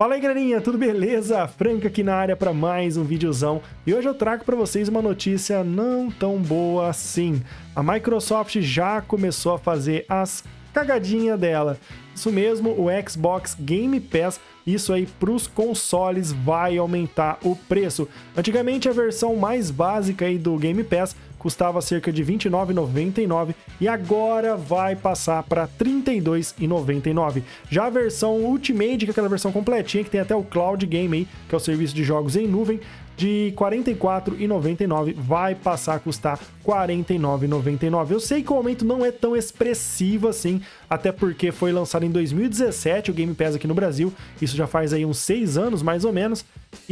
Fala aí, galerinha, tudo beleza? Franca aqui na área para mais um videozão. E hoje eu trago para vocês uma notícia não tão boa assim. A Microsoft já começou a fazer as cagadinhas dela. Isso mesmo, o Xbox Game Pass, isso aí para os consoles vai aumentar o preço. Antigamente a versão mais básica aí do Game Pass custava cerca de R$ 29,99 e agora vai passar para R$ 32,99. Já a versão Ultimate, que é aquela versão completinha, que tem até o Cloud Game aí, que é o serviço de jogos em nuvem, de R$ 44,99 vai passar a custar R$ 49,99. Eu sei que o aumento não é tão expressivo assim, até porque foi lançado em 2017 o Game Pass aqui no Brasil, isso já faz aí uns 6 anos mais ou menos,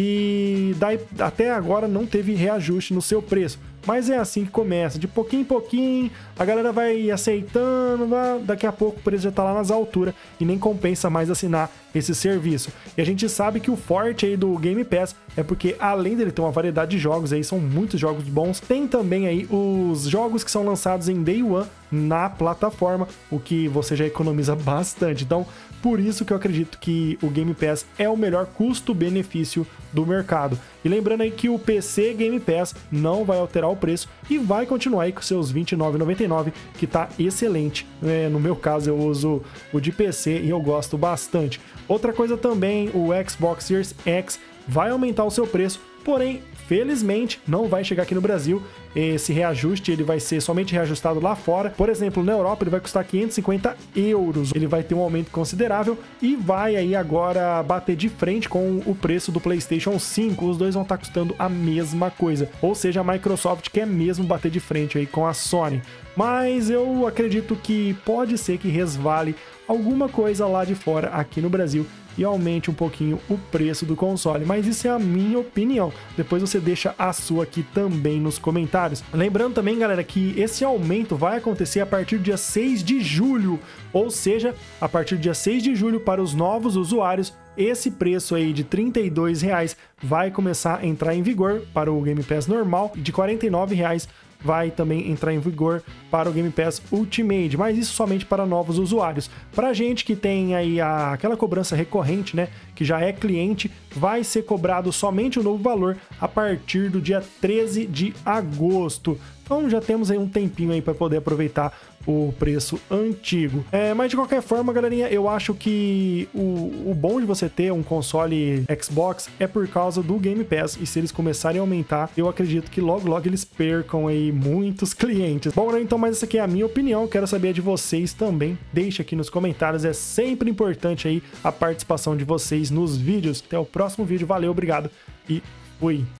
e daí, até agora não teve reajuste no seu preço. Mas é assim que começa, de pouquinho em pouquinho, a galera vai aceitando, daqui a pouco o preço já tá lá nas alturas e nem compensa mais assinar esse serviço. E a gente sabe que o forte aí do Game Pass é porque além dele ter uma variedade de jogos aí, são muitos jogos bons, tem também aí os jogos que são lançados em Day One na plataforma, o que você já economiza bastante. Então, por isso que eu acredito que o Game Pass é o melhor custo-benefício do mercado. E lembrando aí que o PC Game Pass não vai alterar o preço e vai continuar aí com seus R$ 29,99, que tá excelente. No meu caso, eu uso o de PC e eu gosto bastante. Outra coisa também, o Xbox Series X vai aumentar o seu preço, porém, felizmente, não vai chegar aqui no Brasil. Esse reajuste ele vai ser somente reajustado lá fora. Por exemplo, na Europa ele vai custar 550 euros. Ele vai ter um aumento considerável e vai aí agora bater de frente com o preço do PlayStation 5. Os dois vão estar custando a mesma coisa. Ou seja, a Microsoft quer mesmo bater de frente aí com a Sony. Mas eu acredito que pode ser que resvale alguma coisa lá de fora aqui no Brasil e aumente um pouquinho o preço do console, mas isso é a minha opinião. Depois você deixa a sua aqui também nos comentários. Lembrando também, galera, que esse aumento vai acontecer a partir do dia 6 de julho, ou seja, a partir do dia 6 de julho para os novos usuários, esse preço aí de R$ 32,00 vai começar a entrar em vigor para o Game Pass normal, de R$ 49,00 vai também entrar em vigor para o Game Pass Ultimate, mas isso somente para novos usuários. Para gente que tem aí aquela cobrança recorrente, né, que já é cliente, vai ser cobrado somente o novo valor a partir do dia 13 de agosto. Então já temos aí um tempinho aí para poder aproveitar o preço antigo. Mas de qualquer forma, galerinha, eu acho que o bom de você ter um console Xbox é por causa do Game Pass, e se eles começarem a aumentar, eu acredito que logo logo eles percam aí muitos clientes. Bom, então, mas essa aqui é a minha opinião, quero saber a de vocês também. Deixa aqui nos comentários, é sempre importante aí a participação de vocês nos vídeos. Até o próximo vídeo, valeu, obrigado e fui!